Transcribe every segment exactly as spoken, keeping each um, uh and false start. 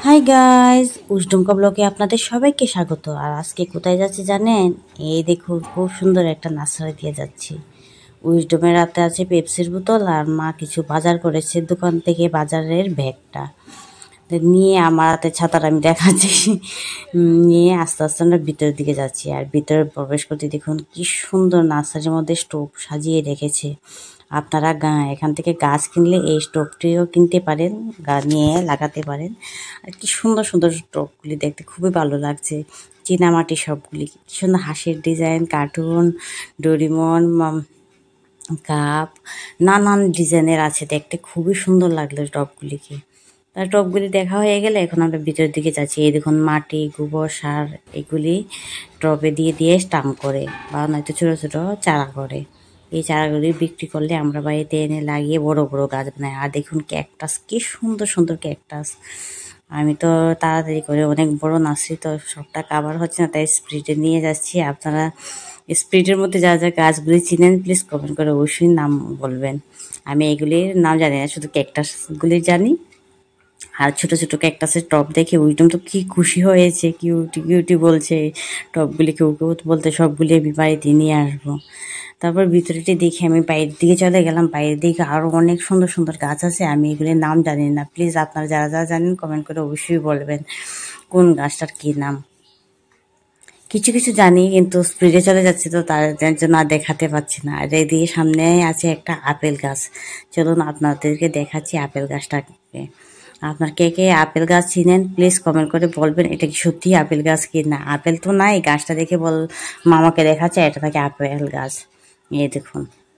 Hi guys, উষ্টুমকা ব্লগে আপনাদের সবাইকে স্বাগত। আর আজকে কোথায় যাচ্ছি জানেন? এই দেখুন, খুব সুন্দর একটা নার্সারি দিয়ে যাচ্ছি। উইসডমের হাতে আছে পেপসির বোতল, আর মা কিছু বাজার করেছে দোকান থেকে, বাজারের ব্যাগটা নিয়ে আমার হাতে ছাতাটা আমি দেখাচ্ছি। নিয়ে আস্তে আস্তে আমরা ভিতরের দিকে যাচ্ছি। আর ভিতরে প্রবেশ করতে দেখুন কি সুন্দর নার্সারির মধ্যে স্টোভ সাজিয়ে রেখেছে। আপনারা এখান থেকে গাছ কিনলে এই স্টোভটিও কিনতে পারেন, নিয়ে লাগাতে পারেন। আর কি সুন্দর সুন্দর স্টোভগুলি দেখতে খুবই ভালো লাগছে। চীনামাটি সবগুলি কি সুন্দর হাঁসের ডিজাইন, কার্টুন, ডোরিমন, কাপ, নানান ডিজাইনের আছে। দেখতে খুবই সুন্দর লাগলো টবগুলিকে। তার টবগুলি দেখা হয়ে গেলে এখন আমরা ভিতরের দিকে যাচ্ছি। এই দেখুন মাটি, গোবর, সার এগুলি টবে দিয়ে দিয়ে স্টাম্প করে বা নয়তো ছোটো ছোটো চারা করে। এই চারাগুলি বিক্রি করলে আমরা বাড়িতে এনে লাগিয়ে বড় বড় গাছ বানাই। আর দেখুন ক্যাকটাস, কি সুন্দর সুন্দর ক্যাকটাস। আমি তো তাড়াতাড়ি করে অনেক বড় নার্সারি, তো সবটা কাভার হচ্ছে না, তাই স্পিডে নিয়ে যাচ্ছি। আপনারা স্পিডের মধ্যে যা যা গাছগুলি চিনেন প্লিজ কমেন্ট করে অবশ্যই নাম বলবেন। আমি এগুলির নাম জানি না, শুধু ক্যাকটাসগুলি জানি। আর ছোট ছোট ক্যাকটাসের টব দেখে উইডম তো কি খুশি হয়েছে, কিউটি কিউটি বলছে। টবগুলি কেউ কেউ বলতে সবগুলি আমি বাড়িতে নিয়ে আসবো। তারপর ভিতরেটি দেখে আমি বাইরের দিকে চলে গেলাম। বাইরের দিকে আরও অনেক সুন্দর সুন্দর গাছ আছে, আমি এগুলির নাম জানি না। প্লিজ আপনারা যারা যারা জানেন কমেন্ট করে অবশ্যই বলবেন কোন গাছটার কী নাম। কিছু কিছু জানি কিন্তু স্পিডে চলে যাচ্ছে, তো তার জন্য আর দেখাতে পাচ্ছি না। আর এদিকে সামনে আছে একটা আপেল গাছ। চলুন আপনাদেরকে দেখাচ্ছি আপেল গাছটাকে। আপনার কে কে আপেল গাছ চিনেন প্লিজ কমেন্ট করে বলবেন এটা কি সত্যি আপেল গাছ কি না। আপেল তো নাই, গাছটা দেখে বল মামাকে দেখাচ্ছে এটা নাকি আপেল গাছ। এই দেখুন,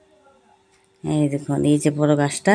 এই দেখুন এই যে বড় গাছটা,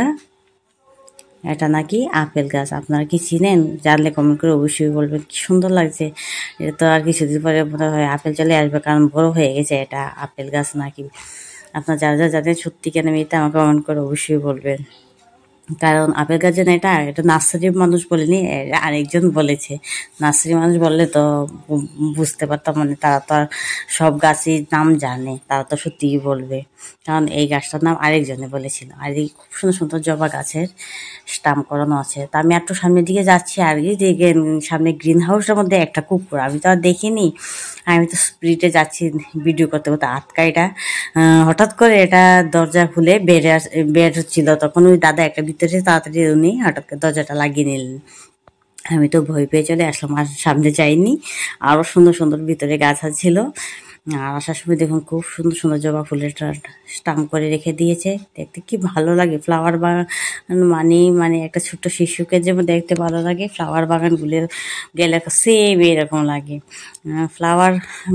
এটা নাকি আপেল গাছ। আপনারা কি চিনেন? জানলে কমেন্ট করে অবশ্যই বলবেন। কি সুন্দর লাগছে। এটা তো আর কিছুদিন পরে মনে হয় আপেল চলে আসবে, কারণ বড় হয়ে গেছে। এটা আপেল গাছ নাকি। আপনারা যারা যারা জানেন সত্যি কেন মিথ্যা আমাকে কমেন্ট করে অবশ্যই বলবেন। কারণ আপেল গাছ যেন এটা এটা নার্সারির মানুষ বলেনি, আরেকজন বলেছে। নার্সারি মানুষ বললে তো বুঝতে পারতাম, মানে তারা তো আর সব গাছের নাম জানে, তারা তো সত্যিই বলবে। কারণ এই গাছটার নাম আরেকজনে বলেছিল। আর এই খুব সুন্দর সুন্দর জবা গাছের স্টাম্প করানো আছে। তা আমি একটু সামনের দিকে যাচ্ছি। আর এই যে সামনে গ্রিন হাউসের মধ্যে একটা কুকুর, আমি তো আর দেখিনি। আমি তো স্পিডে যাচ্ছি ভিডিও করতে করতে, আটকাইটা হঠাৎ করে এটা দরজা খুলে বের বের হচ্ছিল, তখন ওই দাদা একটা ভিতরে তাড়াতাড়ি উনি হঠাৎ করে দরজাটা লাগিয়ে নিলেন। আমি তো ভয় পেয়ে চলে আসলাম, আর সামনে যাইনি। আরও সুন্দর সুন্দর ভিতরে গাছ ছিল। আর আসার সময় দেখুন খুব সুন্দর সুন্দর জবা ফুলের স্টাম্প করে রেখে দিয়েছে। দেখতে কি ভালো লাগে। ফ্লাওয়ার বাগান মানে মানে একটা ছোট্ট শিশুকে যেমন দেখতে ভালো লাগে, ফ্লাওয়ার বাগানগুলো গেলে সেম এরকম লাগে। ফ্লাওয়ার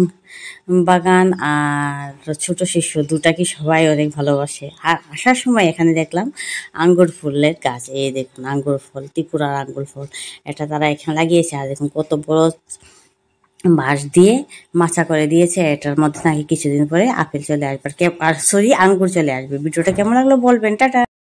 বাগান আর ছোট শিশু দুটাকে সবাই অনেক ভালোবাসে। আর আসার সময় এখানে দেখলাম আঙ্গুর ফুলের গাছ। এই দেখুন আঙ্গুর ফল, ত্রিপুরার আঙ্গুর ফল, এটা তারা এখানে লাগিয়েছে। আর দেখুন কত বড় বাঁশ দিয়ে মাচা করে দিয়েছে। এটার মধ্যে নাকি কিছুদিন পরে আপেল চলে আসবে, আর সরি আঙ্গুর চলে আসবে। ভিডিওটা কেমন লাগলো বলবেন। টাটা।